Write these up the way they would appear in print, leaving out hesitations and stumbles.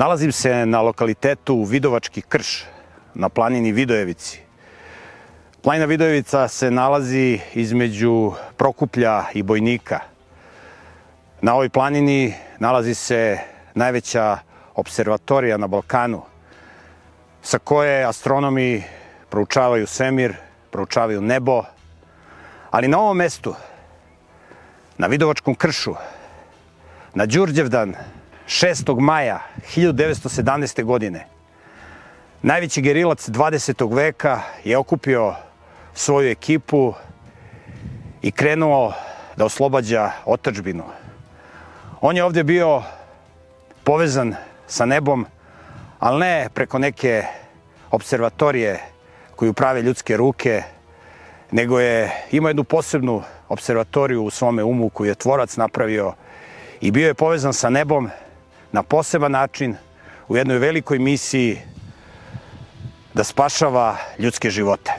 Nalazim se na lokalitetu Vidovački krš, na planini Vidojevici. Planina Vidojevica se nalazi između Prokuplja i Bojnika. Na ovoj planini nalazi se najveća observatorija na Balkanu, sa koje astronomi proučavaju svemir, proučavaju nebo, ali na ovom mestu, na Vidovačkom kršu, na Đurđevdan 6. maja 1917. godine, najveći gerilac 20. veka je okupio svoju ekipu i krenuo da oslobađa otadžbinu. On je ovdje bio povezan sa nebom, ali ne preko neke observatorije koju prave ljudske ruke, nego je imao jednu posebnu observatoriju u svome umu koju je tvorac napravio i bio je povezan sa nebom na poseban način u jednoj velikoj misiji da spašava ljudske živote.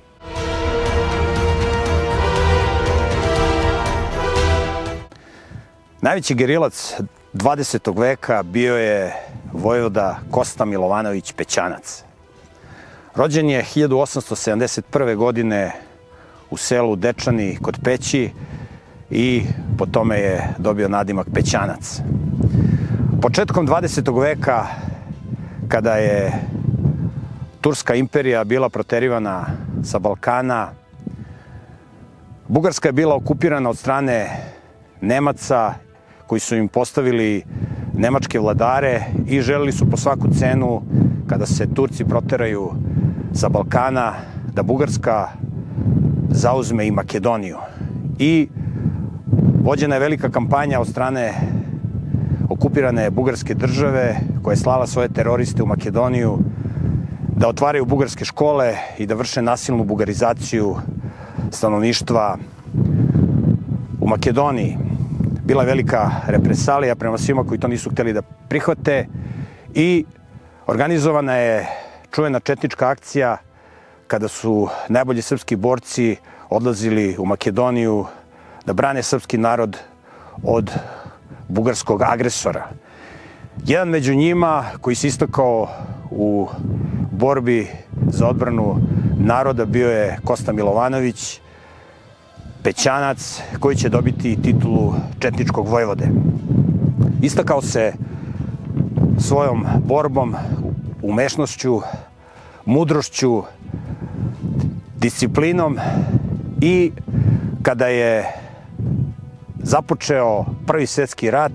Najveći gerilac 20. veka bio je vojvoda Kosta Milovanović Pećanac. Rođen je 1871. godine u selu Dečani kod Peći i po tome je dobio nadimak Pećanac. Početkom 20. veka, kada je Turska imperija bila proterivana sa Balkana, Bugarska je bila okupirana od strane Nemaca koji su im postavili nemačke vladare i želeli su po svaku cenu, kada se Turci proteraju sa Balkana, da Bugarska zauzme i Makedoniju. I vođena je velika kampanja od strane okupirane bugarske države koja je slala svoje teroriste u Makedoniju da otvaraju bugarske škole i da vrše nasilnu bugarizaciju stanovništva u Makedoniji. Bila je velika represalija prema svima koji to nisu htjeli da prihvate i organizovana je čuvena četnička akcija kada su najbolji srpski borci odlazili u Makedoniju da brane srpski narod od bugarskog agresora. Jedan među njima koji se istakao u borbi za odbranu naroda bio je Kosta Milovanović Pećanac, koji će dobiti titulu četničkog vojvode. Istakao se svojom borbom, umešnošću, mudrošću, disciplinom i kada je započeo Prvi svjetski rat,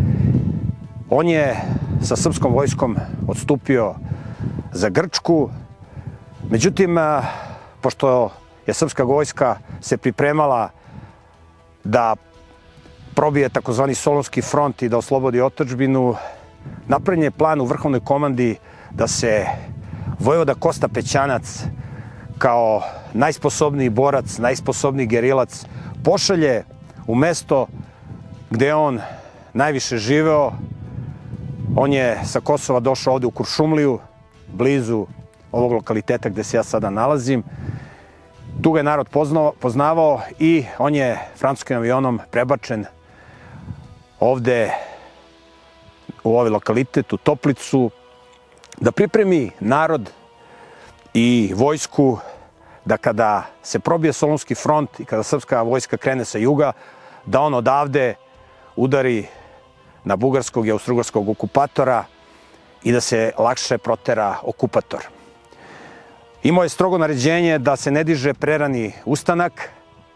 on je sa srpskom vojskom odstupio za Grčku. Međutim, pošto je srpska vojska se pripremala da probije takozvani Solunski front i da oslobodi otadžbinu, napravljen je plan u vrhovnoj komandi da se vojvoda Kosta Pećanac kao najsposobniji borac, najsposobniji gerilac pošalje u mesto gdje je on najviše živeo. On je sa Kosova došao ovdje u Kuršumliju, blizu ovog lokaliteta gdje se ja sada nalazim. Tu ga je narod poznavao i on je francuskim avionom prebačen ovdje u ovaj lokalitet, u Toplicu, da pripremi narod i vojsku da kada se probije Solunski front i kada srpska vojska krene sa juga, da on odavde udari na bugarskog i austrougarskog okupatora i da se lakše protera okupator. Imao je strogo naređenje da se ne diže prerani ustanak,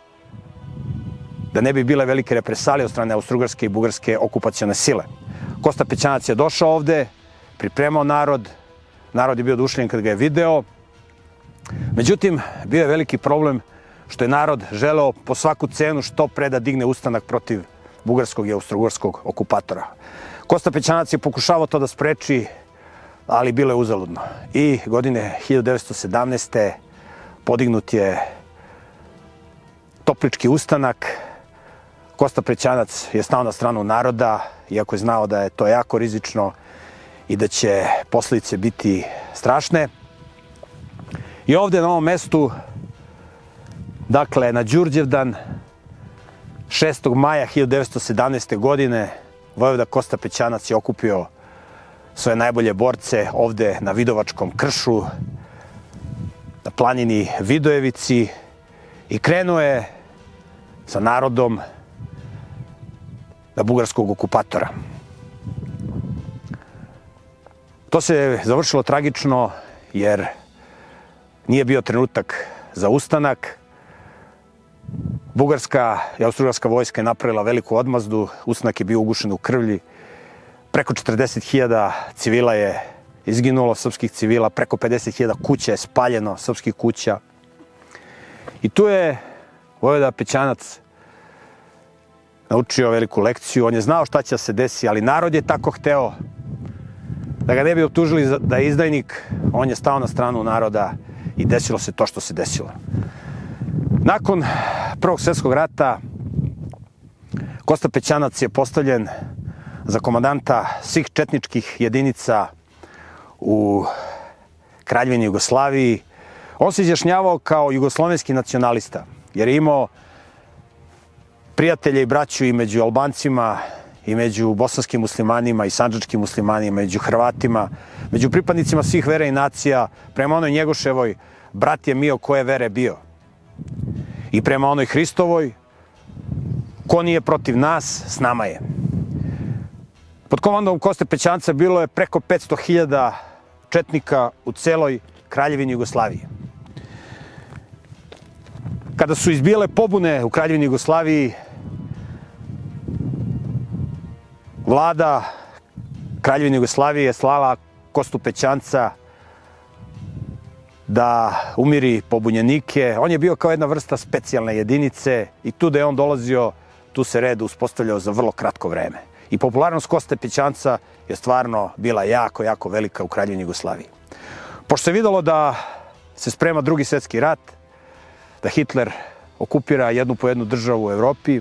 da ne bi bile velike represalije od strane austrougarske i bugarske okupacione sile. Kosta Pećanac je došao ovde, pripremao narod, narod je bio oduševljen kad ga je video. Međutim, bio je veliki problem što je narod želeo po svaku cenu što pre da digne ustanak protiv bugarskog i austrougarskog okupatora. Kosta Pećanac je pokušavao to da spreči, ali bilo je uzaludno. I godine 1917. podignut je Toplički ustanak. Kosta Pećanac je stao na stranu naroda, iako je znao da je to jako rizično i da će posljedice biti strašne. I ovdje na ovom mestu, dakle na Đurđevdan 6. maja 1917. godine, vojvoda Kosta Pećanac je okupio svoje najbolje borce ovde na Vidovačkom kršu, na planini Vidojevici i krenuo je sa narodom na bugarskog okupatora. To se završilo tragično jer nije bio trenutak za ustanak. Bugarska i austrougarska vojska je napravila veliku odmazdu, ustanak je bio ugušen u krvlji. Preko 40.000 civila je izginulo, srpskih civila, preko 50.000 kuća je spaljeno, srpskih kuća. I tu je vojvoda Pećanac naučio veliku lekciju. On je znao šta će se desiti, ali narod je tako hteo da ga ne bi optužili da je izdajnik. On je stao na stranu naroda i desilo se to što se desilo. Nakon Prvog svjetskog rata Kosta Pećanac je postavljen za komandanta svih četničkih jedinica u Kraljevini Jugoslaviji. On se izjašnjavao kao jugoslovenski nacionalista, jer je imao prijatelje i braću i među Albancima, i među bosanskim muslimanima, i sandžačkim muslimanima, među Hrvatima, među pripadnicima svih vera i nacija. Prema onoj Njegoševoj, brat je mio koje vere bio. I prema onoj Hristovoj, ko nije protiv nas, s nama je. Pod komandom Koste Pećanca bilo je preko 500.000 četnika u celoj Kraljevini Jugoslaviji. Kada su izbile pobune u Kraljevini Jugoslaviji, vlada Kraljevine Jugoslavije je slala Kostu Pećanca da umiri pobunjenike. On je bio kao jedna vrsta specijalne jedinice i tu da je on dolazio, tu se red uspostavljao za vrlo kratko vreme. I popularnost Koste Pećanca je stvarno bila jako, jako velika u Kraljevini Jugoslaviji. Pošto se videlo da se sprema Drugi svjetski rat, da Hitler okupira jednu po jednu državu u Evropi,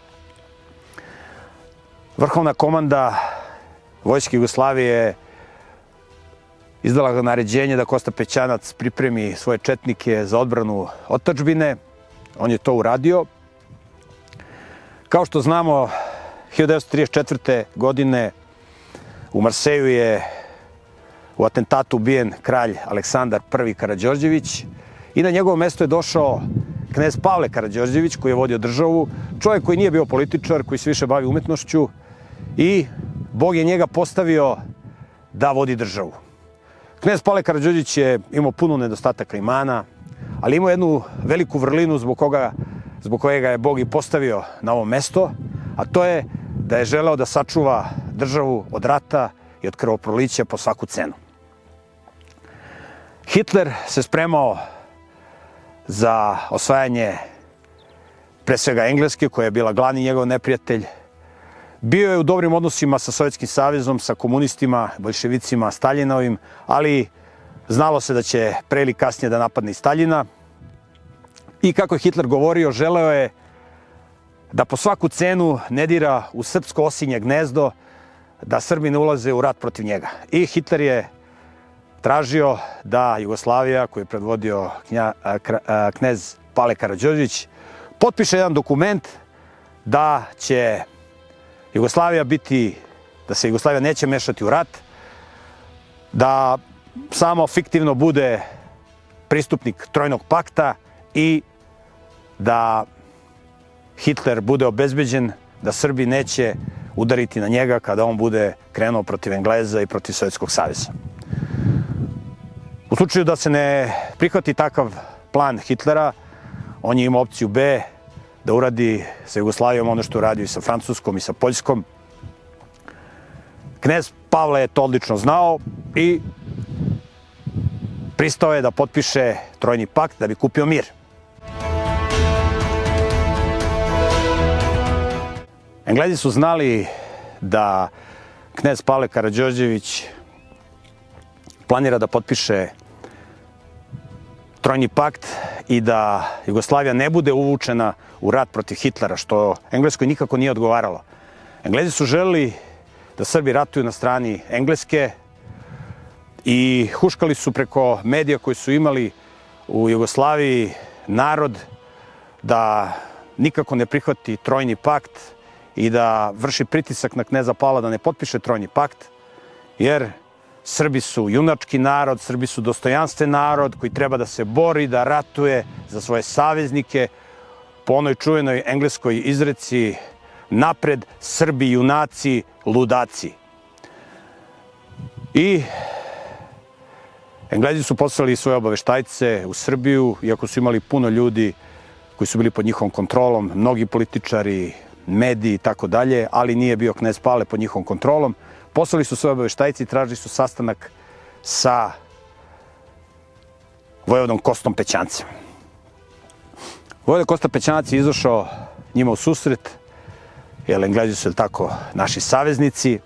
Vrhovna komanda Vojske Jugoslavije je izdala naređenje da Kosta Pećanac pripremi svoje četnike za odbranu otadžbine. On je to uradio. Kao što znamo, 1934. godine u Marseju je u atentatu ubijen kralj Aleksandar I Karađorđević i na njegovo mesto je došao knez Pavle Karađorđević, koji je vodio državu, čovjek koji nije bio političar, koji se više bavi umetnošću, i Bog je njega postavio da vodi državu. Knez Pavle Karađorđević je imao puno nedostataka i mana, ali imao jednu veliku vrlinu zbog kojega je Bog i postavio na ovo mesto, a to je da je želeo da sačuva državu od rata i od krvoprolića po svaku cenu. Hitler se spremao za osvajanje pre svega Engleske, koja je bila glavni njegov neprijatelj. Bio je u dobrim odnosima sa Sovjetskim savezom, sa komunistima, boljševicima, Staljinovim, ali znalo se da će pre ili kasnije da napadne i Staljina. I kako je Hitler govorio, želeo je da po svaku cenu ne dira u srpsko osinje gnezdo, da Srbi ne ulaze u rat protiv njega. I Hitler je tražio da Jugoslavija, koju je predvodio knez Pavle Karađorđević, potpiše jedan dokument da će Jugoslavija biti, da se Jugoslavija neće mešati u rat, da samo fiktivno bude pristupnik Trojnog pakta i da Hitler bude obezbeđen da Srbi neće udariti na njega kada on bude krenuo protiv Engleza i protiv Sovjetskog saveza. U slučaju da se ne prihvati takav plan Hitlera, on je imao opciju B, da uradi sa Jugoslavijom ono što uradio i sa Francuskom i sa Poljskom. Knez Pavle je to odlično znao i pristao je da potpiše Trojni pakt da bi kupio mir. Englezi su znali da knez Pavle Karađorđević planira da potpiše Trojni pakt i da Jugoslavija ne bude uvučena u rat protiv Hitlera, što Engleskoj nikako nije odgovaralo. Englezi su želeli da Srbi ratuju na strani Engleske i huškali su preko medija koji su imali u Jugoslaviji narod da nikako ne prihvati Trojni pakt i da vrši pritisak na kneza Pavla da ne potpiše Trojni pakt. jer Srbi su junački narod, Srbi su dostojanstven narod koji treba da se bori, da ratuje za svoje saveznike po onoj čuvenoj engleskoj izreci napred Srbi junaci, ludaci. I Englezi su poslali svoje obaveštajce u Srbiju, iako su imali puno ljudi koji su bili pod njihovom kontrolom, mnogi političari, mediji i tako dalje, ali nije bio knez Pavle pod njihovom kontrolom. Poslali su svoje obaveštajci i tražili su sastanak sa vojvodom Kostom Pećancem. Vojvoda Kosta Pećanac je izašao njima u susret, jer Englezi su tako naši saveznici.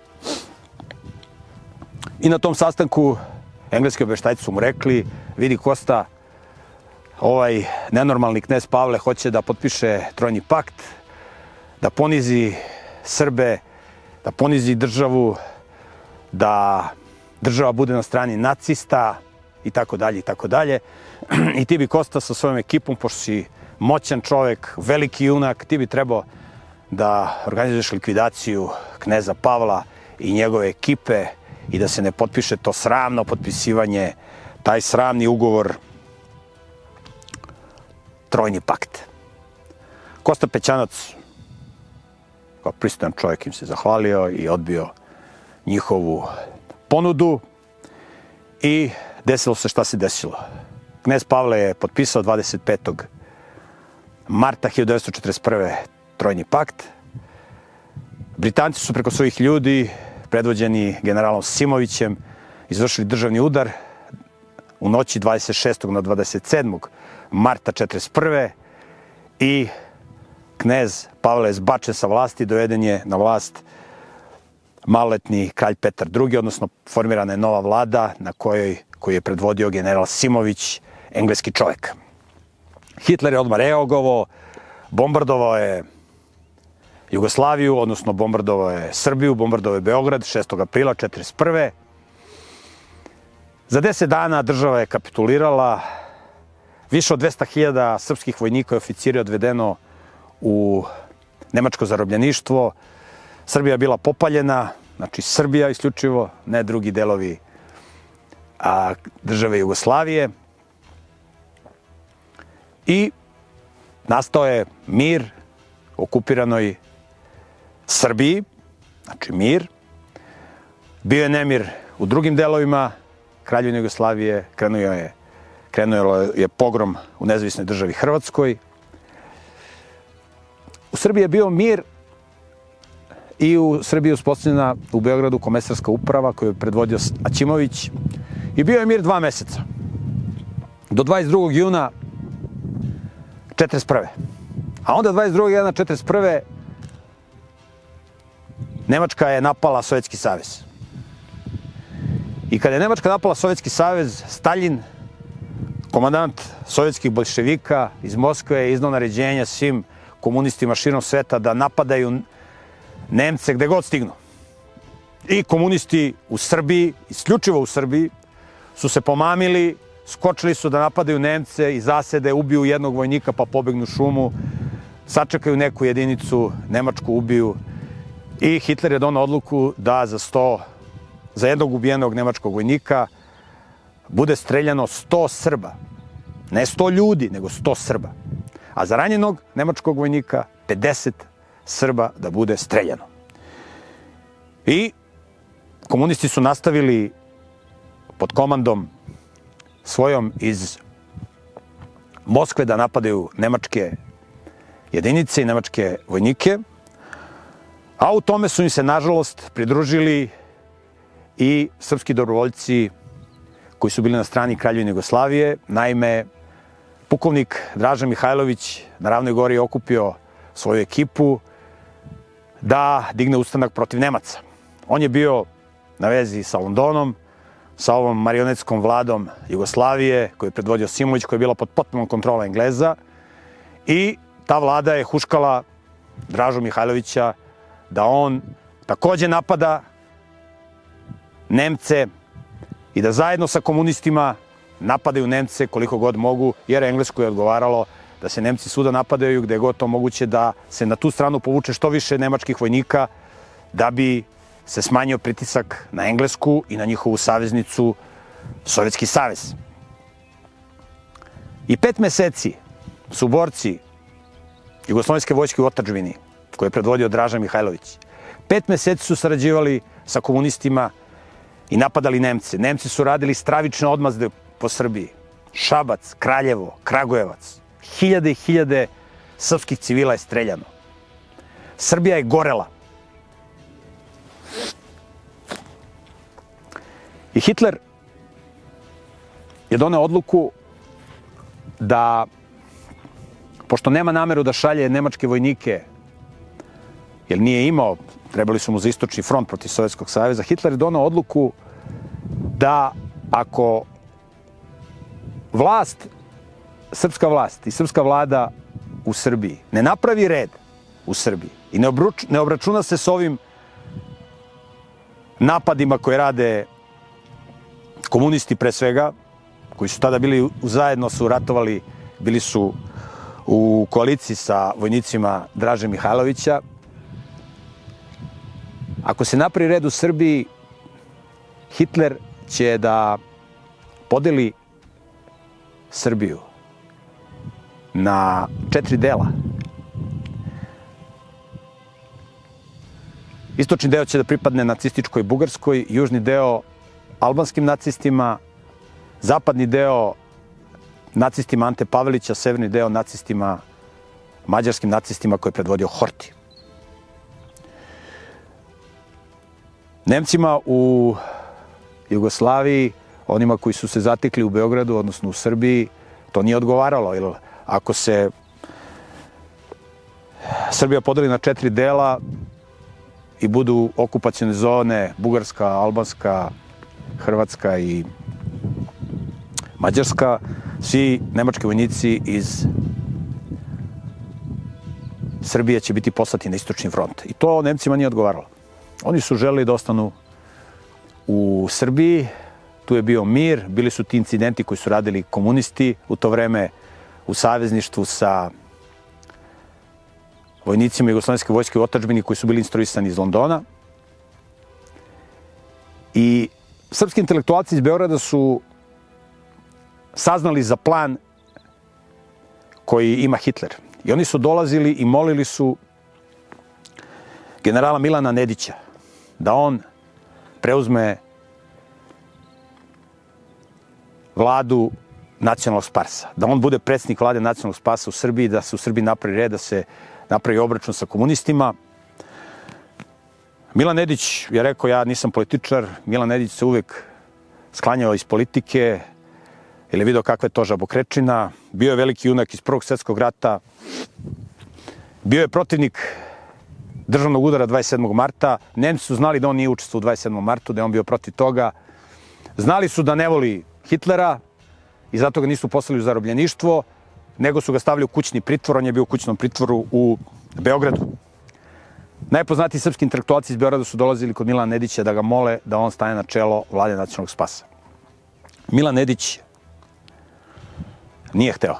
I na tom sastanku engleski obaveštajci su mu rekli: vidi Kosta, ovaj nenormalni knez Pavle hoće da potpiše trojni pakt, da ponizi Srbe, da ponizi državu, da država bude na strani nacista i tako dalje i tako dalje. I ti bi, Kosta, sa svojom ekipom, pošto si moćan čovjek, veliki junak, ti bi trebao da organizuješ likvidaciju kneza Pavla i njegove ekipe i da se ne potpiše to sramno potpisivanje, taj sramni ugovor, trojni pakt. Kosta Pećanac, kao pristojan čovjek, im se zahvalio i odbio njihovu ponudu i desilo se šta se desilo. Knez Pavle je potpisao 25. marta 1941. trojni pakt. Britanci su preko svojih ljudi, predvođeni generalom Simovićem, izvršili državni udar u noći 26. na 27. marta 1941. i knez Pavle je zbačen sa vlasti, doveden je na vlast maloletni kralj Petar II, odnosno formirana je nova vlada na koju je predvodio general Simović, engleski čovjek. Hitler je odmah reagovao, bombardovao je Jugoslaviju, odnosno bombardovao je Srbiju, bombardovao je Beograd 6. aprila 1941. Za 10 dana država je kapitulirala, više od 200.000 srpskih vojnika i oficira je odvedeno u nemačko zarobljeništvo. Srbija je bila popaljena, znači Srbija isključivo, ne drugi delovi države Jugoslavije. I nastao je mir u okupiranoj Srbiji, znači mir. Bio je nemir u drugim delovima Kraljevine Jugoslavije, krenuo je pogrom u nezavisnoj državi Hrvatskoj. U Srbiji je bio mir i u Srbiji je uspostavljena u Beogradu komesarska uprava koju je predvodio Aćimović i bio je mir 2 meseca. Do 22. juna 1941. A onda 22. juna 1941. Nemačka je napala Sovjetski savez. I kada je Nemačka napala Sovjetski savez, Staljin, komandant sovjetskih bolševika iz Moskve, je izdao naređenje svim komunistima širom sveta da napadaju Nemce gde god stignu. I komunisti u Srbiji, isključivo u Srbiji, su se pomamili, skočili su da napadaju Nemce i zasede, ubiju jednog vojnika pa pobegnu u šumu, sačekaju neku jedinicu, Nemačku ubiju i Hitler je donao odluku da za jednog ubijenog nemačkog vojnika bude streljano 100 Srba. Ne 100 ljudi, nego 100 Srba. A za ranjenog nemačkog vojnika 50 Srba da bude streljano. I komunisti su nastavili pod komandom svojom iz Moskve da napadaju nemačke jedinice i nemačke vojnike, a u tome su im se, nažalost, pridružili i srpski dobrovoljci koji su bili na strani Kraljevine Jugoslavije. Naime, pukovnik Draža Mihajlović na Ravnoj Gori je okupio svoju ekipu da digne ustanak protiv Nemaca. On je bio na vezi sa Londonom, sa ovom marionetskom vladom Jugoslavije koju je predvodio Simović, koja je bila pod potpunom kontrolom Engleza, i ta vlada je huškala Dražu Mihajlovića da on takođe napada Nemce i da zajedno sa komunistima napadaju Nemce koliko god mogu, jer Engleskoj je odgovaralo da se Nemci svuda napadaju gde je god to moguće, da se na tu stranu povuče što više nemačkih vojnika da bi se smanjio pritisak na Englesku i na njihovu saveznicu Sovjetski savez. I 5 meseci su borci Jugoslovenske vojske u otadžbini, koje je predvodio Draža Mihajlović, 5 meseci su sarađivali sa komunistima i napadali Nemce. Nemci su radili stravične odmazde po Srbiji. Šabac, Kraljevo, Kragujevac. Hiljade i hiljade srpskih civila je streljano. Srbija je gorela. I Hitler je doneo odluku da, pošto nema nameru da šalje nemačke vojnike, jer nije imao, trebali su mu za istočni front protiv Sovjetskog saveza, Hitler je doneo odluku da ako srpska vlast i srpska vlada u Srbiji ne napravi red u Srbiji i ne obračuna se s ovim napadima koje rade komunisti pre svega, koji su tada bili zajedno su ratovali, bili su u koaliciji sa vojnicima Draže Mihajlovića. Ako se napravi red u Srbiji, Hitler će da podeli Srbiju na 4 dela. Istočni deo će da pripadne nacističkoj Bugarskoj, južni deo albanskim nacistima, zapadni deo nacistima Ante Pavelića, severni deo nacistima, mađarskim nacistima koje je predvodio Horthy. Nemcima u Jugoslaviji, onima koji su se zatekli u Beogradu, odnosno u Srbiji, to nije odgovaralo, jer ako se Srbija podeli na 4 dela i budu okupacione zone Bugarska, Albanska, Hrvatska i Mađarska, svi nemački vojnici iz Srbije će biti poslati na istočni front. I to Nemcima nije odgovaralo. Oni su želeli da ostanu u Srbiji, tu je bio mir, bili su ti incidenti koji su radili komunisti u to vreme u savezništvu sa vojnicima Jugoslovenske vojske u otadžbini koji su bili instruisani iz Londona. I srpski intelektualci iz Beograda su saznali za plan koji ima Hitler. I oni su dolazili i molili su generala Milana Nedića da on preuzme vladu nacionalnog spasa, da on bude predsjednik vlade nacionalnog spasa u Srbiji, da se u Srbiji napravi red, da se napravi obračun sa komunistima. Milan Nedić je rekao, ja nisam političar, Milan Nedić se uvek sklanjao iz politike, jer je vidio kakva je to žabokrečina, bio je veliki junak iz Prvog svjetskog rata, bio je protivnik državnog udara 27. marta, Nemci su znali da on nije učestvovao u 27. martu, da je on bio protiv toga, znali su da ne voli Hitlera i zato ga nisu poslali u zarobljeništvo, nego su ga stavili u kućni pritvor, on je bio u kućnom pritvoru u Beogradu. Najpoznatiji srpski intelektualci iz Beograda su dolazili kod Milana Nedića da ga mole da on stane na čelo vlade nacionalnog spasa. Milan Nedić nije hteo.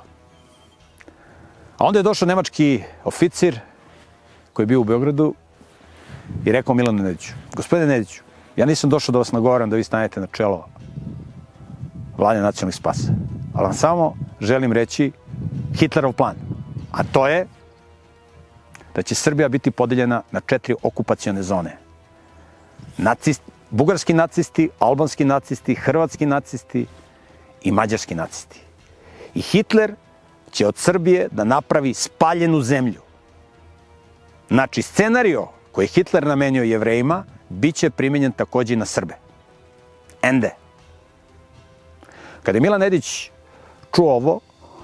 A onda je došao nemački oficir koji je bio u Beogradu i rekao Milanu Nediću, gospodine Nediću, ja nisam došao da vas nagovaram da vi stanete na čelo vlade nacionalnog spasa, ali vam samo želim reći Hitlerov plan, a to je da će Srbija biti podeljena na 4 okupacione zone. Bugarski nacisti, albanski nacisti, hrvatski nacisti i mađarski nacisti. I Hitler će od Srbije da napravi spaljenu zemlju. Znači, scenario koji je Hitler namenio Jevrejima bit će primenjen takođe i na Srbe. Ende. Kada je Milan Nedić čuo ovo,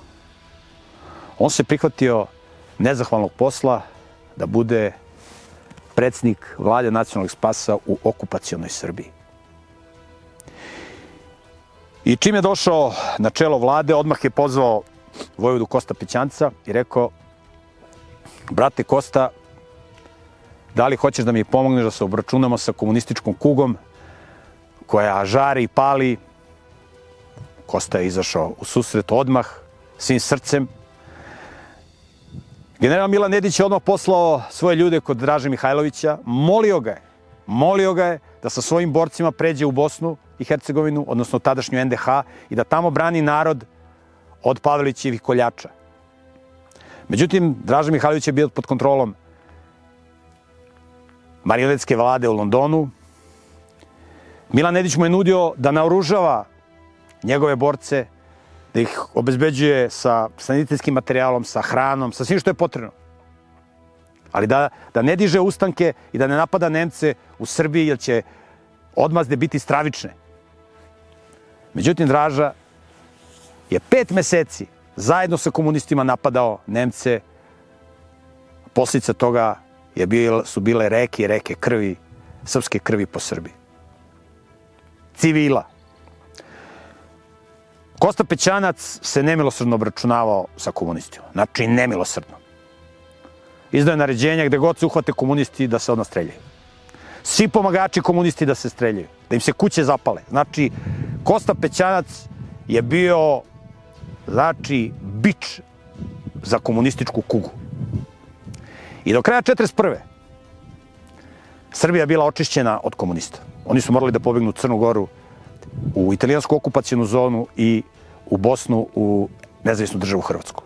on se prihvatio nezahvalnog posla da bude predsjednik vlade nacionalnog spasa u okupacionoj Srbiji. I čim je došao na čelo vlade, odmah je pozvao vojvodu Kosta Pećanca i rekao, brate Kosta, da li hoćeš da mi pomogneš da se obračunamo sa komunističkom kugom koja žari i pali? Kosta je izašao u susret odmah, svim srcem. General Milan Nedić je odmah poslao svoje ljude kod Draže Mihajlovića, molio ga je molio ga je da sa svojim borcima pređe u Bosnu i Hercegovinu, odnosno tadašnju NDH, i da tamo brani narod od Pavelićevih koljača. Međutim, Draža Mihajlović je bio pod kontrolom marionetske vlade u Londonu. Milan Nedić mu je nudio da naoružava njegove borce, da ih obezbeđuje sa sanitetskim materijalom, sa hranom, sa svim što je potrebno. Ali da ne diže ustanke i da ne napada Nemce u Srbiji, jer će odmazde biti stravične. Međutim, Draža je 5 meseci zajedno sa komunistima napadao Nemce. Posljedica toga su bile reke i reke krvi, srpske krvi po Srbiji. Civila. Kosta Pećanac se nemilosrdno obračunavao sa komunistima. Znači, nemilosrdno. Izdao je naređenja gde god se uhvate komunisti da se odmah streljaju. Svi pomagači komunisti da se streljaju, da im se kuće zapale. Znači, Kosta Pećanac je bio, znači, bič za komunističku kugu. I do kraja 1941. Srbija je bila očišćena od komunista. Oni su morali da pobegnu u Crnu Goru, u italijansku okupacijnu zonu i u Bosnu, u nezavisnu državu Hrvatsku.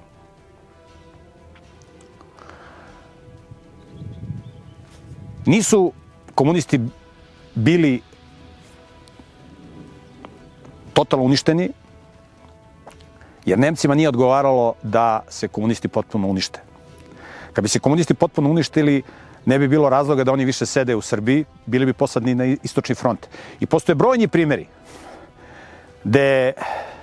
Nisu komunisti bili totalno uništeni, jer Nemcima nije odgovaralo da se komunisti potpuno unište. Kad bi se komunisti potpuno uništili, ne bi bilo razloga da oni više sede u Srbiji, bili bi posladni na istočni front. I postoje brojni primjeri gde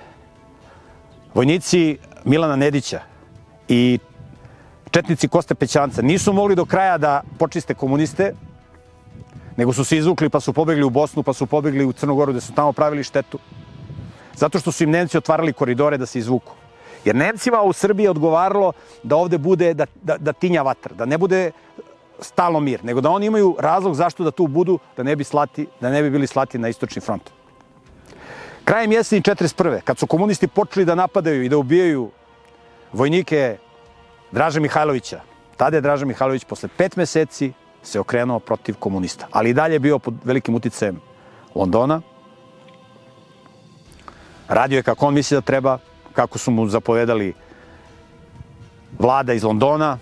vojnici Milana Nedića i četnici Koste Pećanca nisu mogli do kraja da počiste komuniste, nego su se izvukli pa su pobegli u Bosnu, pa su pobegli u Crnu Goru, gde su tamo pravili štetu. Zato što su im Nemci otvarali koridore da se izvuku. Jer Nemcima u Srbiji je odgovaralo da ovde bude, da tinja vatra, da ne bude stalno mir, nego da oni imaju razlog zašto da tu budu, da ne bi bili slati na istočni front. Krajem jeseni 1941. kad su komunisti počeli da napadaju i da ubijaju vojnike Draže Mihajlovića, tada je Draža Mihajlović posle 5 meseci se okrenuo protiv komunista, ali i dalje je bio pod velikim uticajem Londona. Radio je kako on misli da treba, kako su mu zapovedali vlada iz Londona.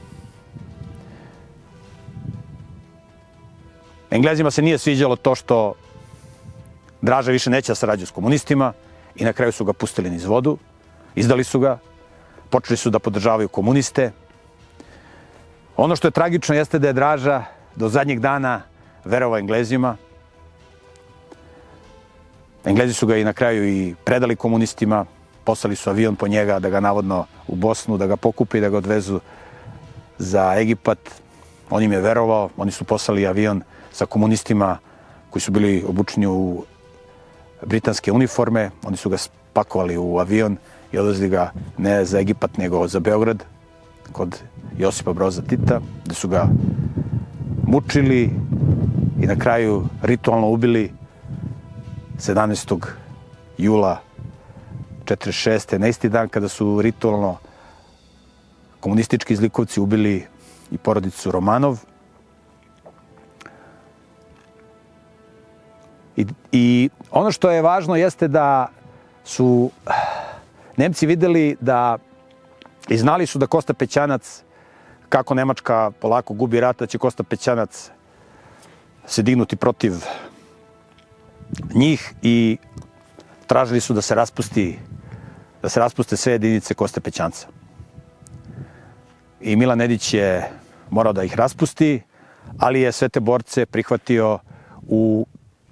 Englezima se nije sviđalo to što Draža više neće da sarađuje s komunistima i na kraju su ga pustili niz vodu, izdali su ga, počeli su da podržavaju komuniste. Ono što je tragično jeste da je Draža do zadnjeg dana verovao Englezima. Englezi su ga i na kraju i predali komunistima, poslali su avion po njega da ga navodno u Bosnu, da ga pokupe i da ga odvezu za Egipat. On im je verovao, oni su poslali avion sa komunistima koji su bili obučeni u britanske uniforme, oni su ga spakovali u avion i odvezli ga ne za Egipat, nego za Beograd, kod Josipa Broza Tita, gde su ga mučili i na kraju ritualno ubili 17. jula 1946. na isti dan kada su ritualno komunistički zlikovci ubili i porodicu Romanov. I ono što je važno jeste da su Nemci videli da i znali su da Kosta Pećanac, kako Nemačka polako gubi rat, da će Kosta Pećanac se dignuti protiv njih i tražili su da se raspuste sve jedinice Koste Pećanca. I Milan Nedić je morao da ih raspusti, ali je sve te borce prihvatio u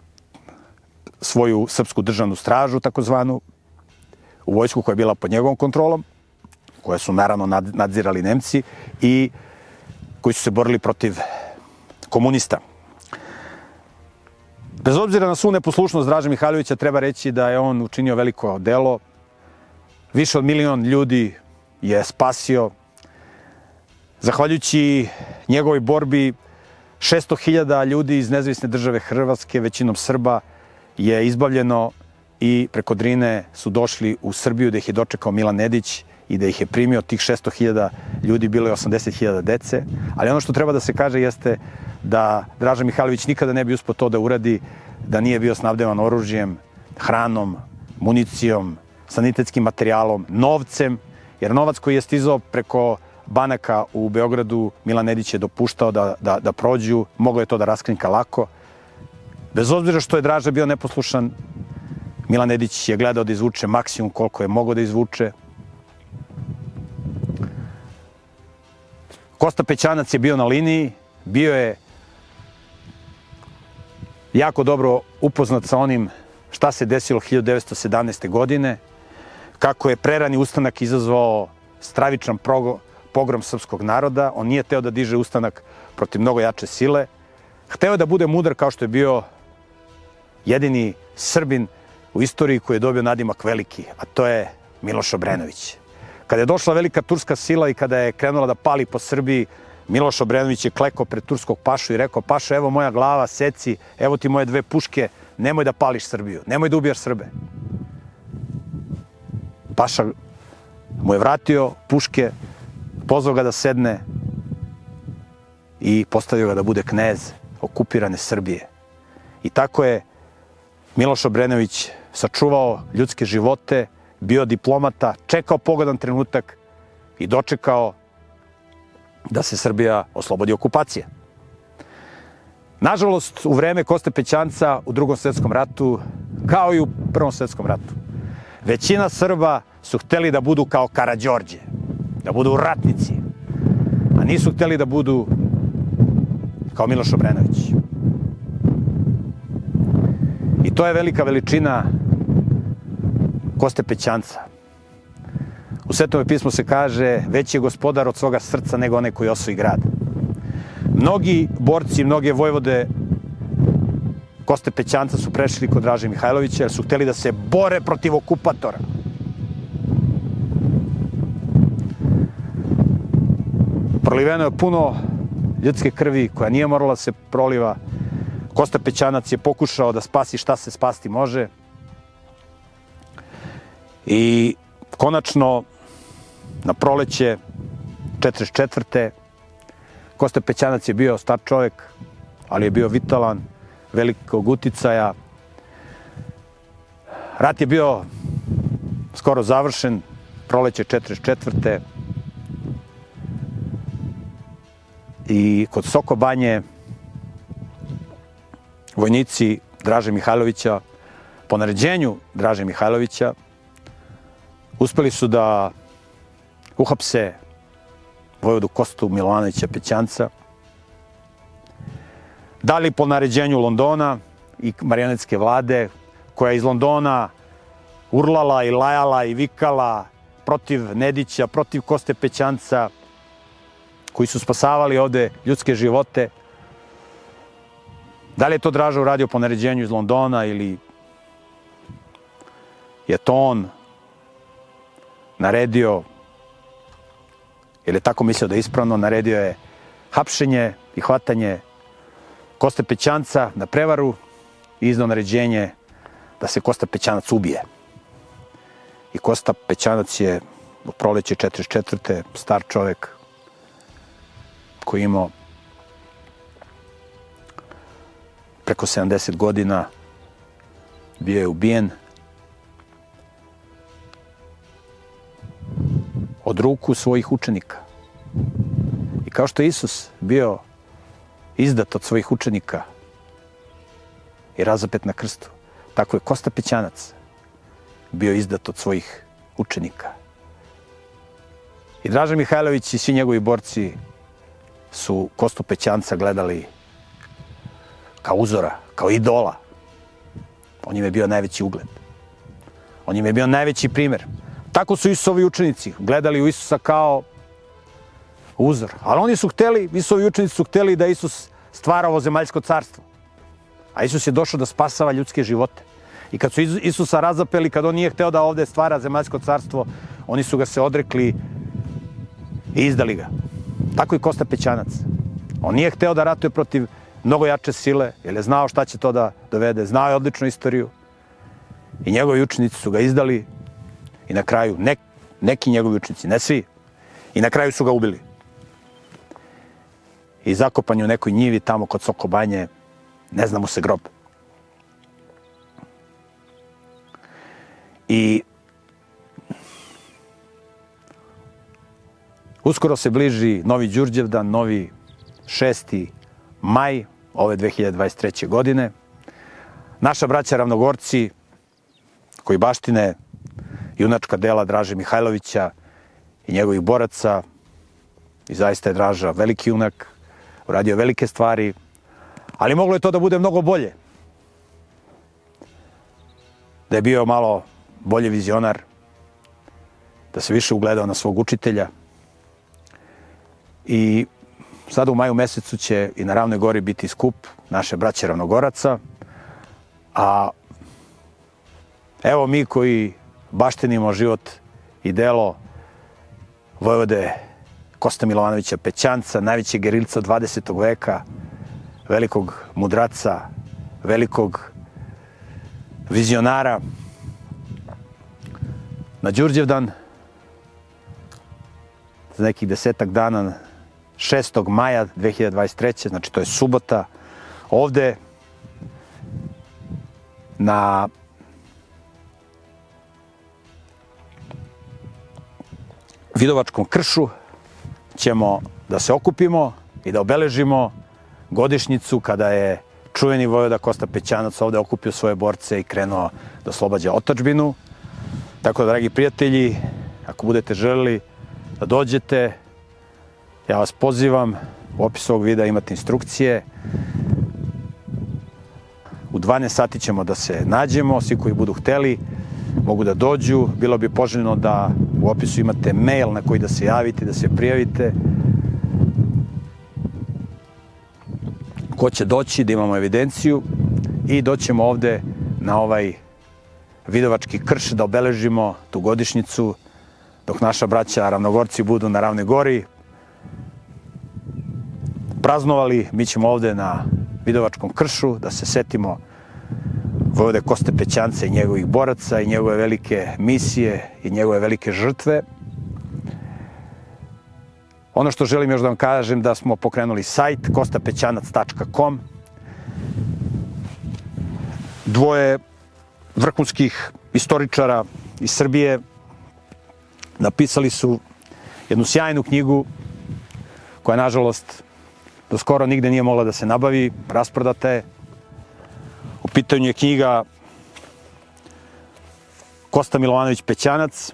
svoju srpsku državnu stražu, takozvanu, u vojsku koja je bila pod njegovom kontrolom, koje su naravno nadzirali Nemci i koji su se borili protiv komunista. Bez obzira na svu neposlušnost Draže Mihajlovića, treba reći da je on učinio veliko delo. Više od 1 milion ljudi je spasio. Zahvaljujući njegovoj borbi, 600.000 ljudi iz nezavisne države Hrvatske, većinom Srba, je izbavljeno i preko Drine su došli u Srbiju, da ih je dočekao Milan Nedić i da ih je primio. Tih 600.000 ljudi, bilo je 80.000 dece, ali ono što treba da se kaže jeste da Draža Mihajlović nikada ne bi uspeo to da uradi da nije bio snabdevan oružjem, hranom, municijom, sanitetskim materijalom, novcem, jer novac koji je stizao preko banaka u Beogradu Milan Nedić je dopuštao da prođu, moglo je to da raskrinka lako. Bez obzira što je Draža bio neposlušan, Milan Nedić je gledao da izvuče maksimum koliko je mogao da izvuče. Kosta Pećanac je bio na liniji, bio je jako dobro upoznat sa onim šta se desilo 1917. godine, kako je prerani ustanak izazvao stravičan pogrom srpskog naroda. On nije hteo da diže ustanak protiv mnogo jače sile. Hteo je da bude mudar kao što je bio jedini Srbin u istoriji koji je dobio nadimak veliki, a to je Miloš Obrenović. Kada je došla velika turska sila i kada je krenula da pali po Srbiji, Miloš Obrenović je klekao pred turskog pašu i rekao: pašo, evo moja glava, seci, evo ti moje 2 puške, nemoj da pališ Srbiju, nemoj da ubijaš Srbe. Paša mu je vratio puške, pozvao ga da sedne i postavio ga da bude knez okupirane Srbije. I tako je Miloš Obrenović sačuvao ljudske živote, bio diplomata, čekao pogodan trenutak i dočekao da se Srbija oslobodi okupacije. Nažalost, u vreme Koste Pećanca u Drugom svetskom ratu, kao i u Prvom svetskom ratu, većina Srba su hteli da budu kao Karađorđe, da budu ratnici, a nisu hteli da budu kao Miloš Obrenović. I to je velika veličina Koste Pećanca. U Svetome pismu se kaže: veći je gospodar od svoga srca nego onaj koji osvoji grad. Mnogi borci, mnoge vojvode Koste Pećanca su prešli kod Draže Mihajlovića jer su hteli da se bore protiv okupatora. Proliveno je puno ljudske krvi koja nije morala da se proliva. Kosta Pećanac je pokušao da spasi šta se spasti može. I konačno, na proleće 1944. Kosta Pećanac je bio star čovjek, ali je bio vitalan, velikog uticaja. Rat je bio skoro završen, proleće 1944. I kod Soko Banje vojnici Draže Mihajlovića, po naređenju Draže Mihajlovića, uspeli su da uhapse vojvodu Kostu Milovanovića Pećanca, dali po naređenju Londona i marionetske vlade, koja je iz Londona urlala i lajala i vikala protiv Nedića, protiv Koste Pećanca, koji su spasavali ovde ljudske živote. Da li je to Draža uradio po naređenju iz Londona ili je to on naredio, jer je tako mislio da je ispravno, naredio je hapšenje i hvatanje Koste Pećanca na prevaru i izdao naređenje da se Kosta Pećanac ubije. I Kosta Pećanac je u proleće 1944. star čovek koji je imao preko 70 godina, bio je ubijen od ruku svojih učenika. I kao što je Isus bio izdat od svojih učenika i razapet na krstu, tako je Kosta Pećanac bio izdat od svojih učenika. I Draža Mihajlović i svi njegovi borci su Kostu Pećanca gledali kao uzora, kao idola. On im je bio najveći ugled. On im je bio najveći primer. Tako su Isusovi učenici gledali u Isusa kao uzor. Ali oni su hteli, Isusovi učenici su hteli da Isus stvara ovo zemaljsko carstvo. A Isus je došao da spasava ljudske živote. I kad su Isusa razapeli, kad on nije hteo da ovde stvara zemaljsko carstvo, oni su ga se odrekli i izdali ga. Tako i Kosta Pećanac. On nije hteo da ratuje protiv mnogo jače sile, jer je znao šta će to da dovede. Znao je odličnu istoriju. I njegovi učenici su ga izdali i na kraju neki njegovi učenici, ne svi, I na kraju su ga ubili. I zakopan je u nekoj njivi tamo kod Sokobanje, ne zna mu se grob. I uskoro se bliži novi Đurđevdan, novi 6. maj ove 2023. godine. Naša braća Ravnogorci, koji baštine junačka dela Draže Mihajlovića i njegovih boraca, i zaista je Draža veliki junak, uradio velike stvari, ali moglo je to da bude mnogo bolje. Da je bio malo bolje vizionar, da se više ugledao na svog učitelja. I sada u maju mesecu će i na Ravnoj Gori biti skup naše braće Ravnogoraca, a evo mi koji baštenimo život i delo vojvode Kosta Milovanovića Pećanca, najvećeg gerilca 20. veka, velikog mudraca, velikog vizionara, na Đurđevdan, za nekih 10 dana, 6. maja 2023. Znači to je subota, ovde na Vidovačkom kršu ćemo da se okupimo i da obeležimo godišnjicu kada je čuveni vojvoda Kosta Pećanac ovde okupio svoje borce i krenuo da oslobađa otadžbinu. Tako da, dragi prijatelji, ako budete želeli da dođete, ja vas pozivam, u opisu ovog videa imate instrukcije. U 12 sati ćemo da se nađemo, svi koji budu hteli mogu da dođu. Bilo bi poželjno da u opisu imate mail na koji da se javite, da se prijavite. Ko će doći, da imamo evidenciju i doćemo ovde na ovaj Vidovački krš da obeležimo tu godišnjicu dok naša braća Ravnogorci budu na Ravnoj Gori praznovali. Mi ćemo ovde na Vidovačkom kršu da se setimo vojvode Koste Pećanca i njegovih boraca i njegove velike misije i njegove velike žrtve. Ono što želim još da vam kažem, da smo pokrenuli sajt kostapećanac.com. Dvoje vrhunskih istoričara iz Srbije napisali su jednu sjajnu knjigu koja, nažalost, do skoro nigde nije mogla da se nabavi, rasprodata je. U pitanju je knjiga Kosta Milovanović Pećanac.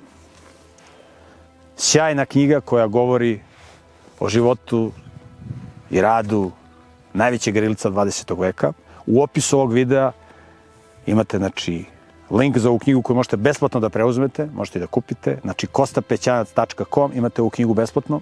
Sjajna knjiga koja govori o životu i radu najvećeg gerilca 20. veka. U opisu ovog videa imate, znači, link za ovu knjigu koju možete besplatno da preuzmete, možete i da kupite. Znači, kostapećanac.com, imate ovu knjigu besplatno.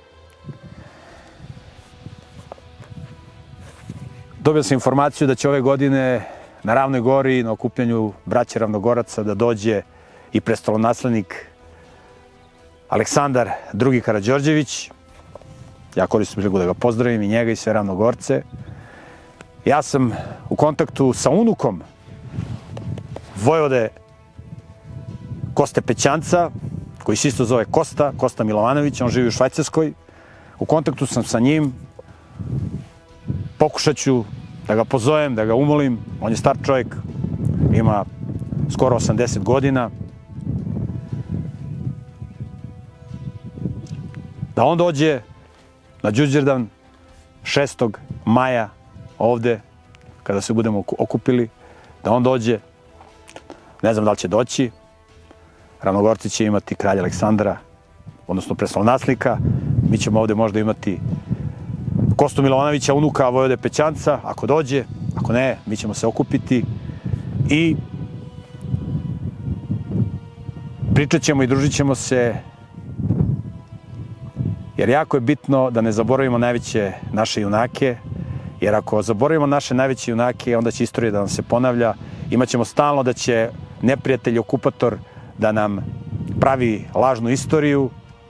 Dobio sam informaciju da će ove godine na Ravnoj Gori, na okupljanju braća Ravnogoraca, da dođe i prestolonaslednik Aleksandar II. Karađorđević. Ja koristim priliku da ga pozdravim, i njega i sve Ravnogorce. Ja sam u kontaktu sa unukom vojvode Koste Pećanca, koji se isto zove Kosta Milovanović, on živi u Švajcarskoj. U kontaktu sam sa njim, pokušat ću da ga pozovem, da ga umolim. On je star čovjek, ima skoro 80 godina. Da on dođe na Đurđevdan 6. maja ovde, kada se budemo okupili, da on dođe. Ne znam da li će doći. Ravnogorci će imati kralja Aleksandra, odnosno prestolonaslednika. Mi ćemo ovde možda imati Kostu Milovanovića, unuka vojvode Pećanca, ako dođe. Ako ne, mi ćemo se okupiti i pričat ćemo i družit ćemo se, jer jako je bitno da ne zaboravimo najveće naše junake, jer ako zaboravimo naše najveće junake, onda će istorija da nam se ponavlja. Imaćemo stalno da će neprijatelj, okupator, da nam pravi lažnu istoriju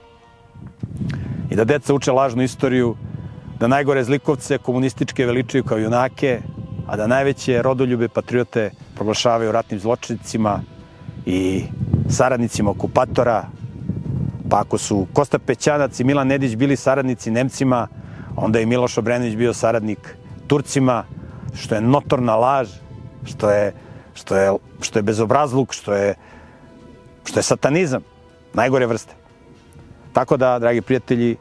i da deca uče lažnu istoriju, da najgore zlikovce komunističke veličaju kao junake, a da najveće rodoljube patriote proglašavaju ratnim zločincima i saradnicima okupatora, Pa ako su Kosta Pećanac i Milan Nedić bili saradnici Nemcima, onda je Miloš Obrenović bio saradnik Turcima, što je notorna laž, što je bezobrazluk, što je satanizam najgore vrste. Tako da, dragi prijatelji,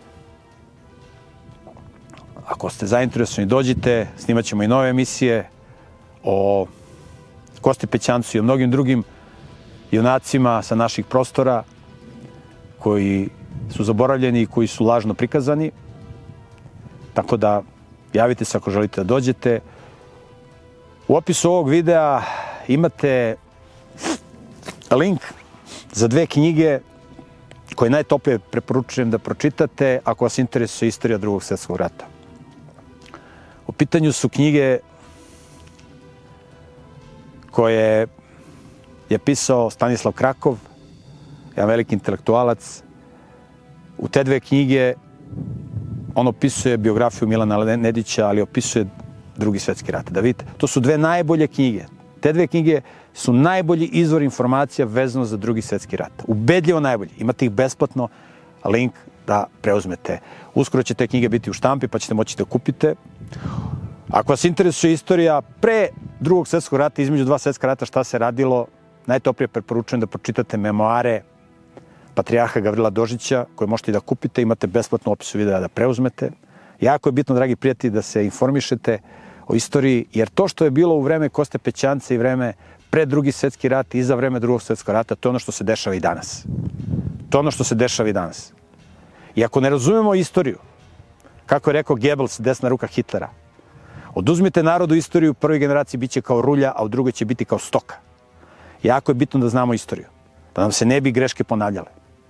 ako ste zainteresovani, dođite, snimat ćemo i nove emisije o Kosti Pećancu i o mnogim drugim junacima sa naših prostora koji su zaboravljeni i koji su lažno prikazani. Tako da, javite se ako želite da dođete. U opisu ovog videa imate link za 2 knjige koje najtoplije preporučujem da pročitate ako vas interesuje istorija Drugog svjetskog rata. U pitanju su knjige koje je pisao Stanislav Krakov, jedan veliki intelektualac. U te 2 knjige on opisuje biografiju Milana Nedića, ali opisuje Drugi svjetski rat. Da vidite, to su 2 najbolje knjige. Te 2 knjige su najbolji izvor informacija vezano za Drugi svjetski rat. Ubedljivo najbolji. Imate ih besplatno, link da preuzmete. Uskoro će te knjige biti u štampi, pa ćete moći da kupite. Ako vas interesuje istorija pre Drugog svjetskog rata, između 2 svjetska rata, šta se radilo, najtoplije preporučujem da pročitate memoare patrijarha Gavrila Dožića, koje možete i da kupite, imate besplatno u opisu videa da preuzmete. Jako je bitno, dragi prijatelji, da se informišete o istoriji, jer to što je bilo u vreme Koste Pećanca i vreme pre Drugi svjetski rat i za vreme Drugog svjetskog rata, to je ono što se dešava i danas. To je ono što se dešava i danas. I ako ne razumemo istoriju, kako je rekao Goebbels, desna ruka Hitlera, oduzmite narodu istoriju, u prvoj generaciji bit će kao rulja, a u drugoj će biti kao stoka. Jako je bitno da znamo istoriju, da nam se ne bi greške ponavljale.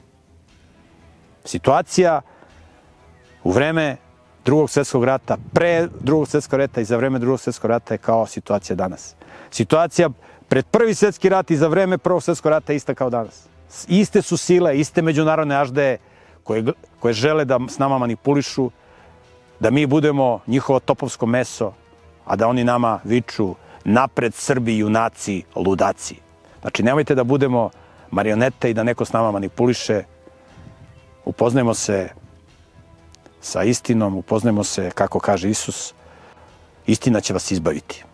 Situacija u vreme Drugog svjetskog rata, pre Drugog svjetskog rata i za vreme Drugog svjetskog rata je kao situacija danas. Situacija pred Prvi svjetski rat i za vreme Prvog svjetskog rata je ista kao danas. Iste su sile, iste međunarodne aždeje koje žele da s nama manipulišu, da mi budemo njihovo topovsko meso, a da oni nama viču napred Srbi, junaci, ludaci. Znači, nemojte da budemo marionete i da neko s nama manipuliše. Upoznajmo se sa istinom, upoznajmo se, kako kaže Isus, istina će vas izbaviti.